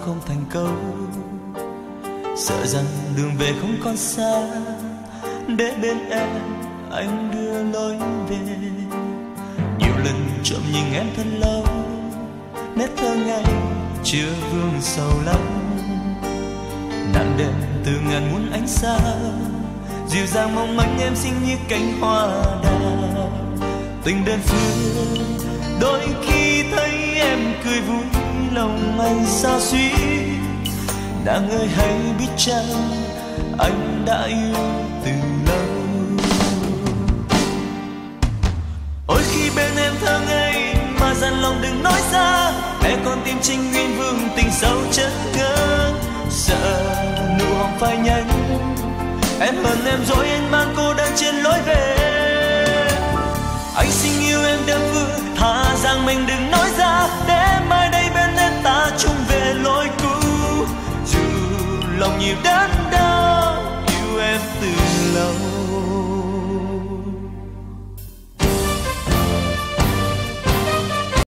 không thành câu, sợ rằng đường về không còn xa, để bên em anh đưa lối về. Nhiều lần trộm nhìn em thật lâu, nét thơ ngây chưa vương sầu lắm. Nắng đêm từ ngàn muôn ánh sao, dịu dàng mong manh em xinh như cánh hoa đào. Tình đơn phương đôi khi thấy em cười vui, lòng anh sao xuyến. Nàng ơi hãy biết chăng anh đã yêu từ lâu. Ôi khi bên em thơ ngây mà dằn lòng đừng nói ra, để con tim trinh nguyên vương tình sâu chất ngỡ. Sợ nụ hồng phai nhanh, em hơn em rồi anh mang cô đơn trên lối về. Anh xin yêu em đơn phương, thà rằng mình đừng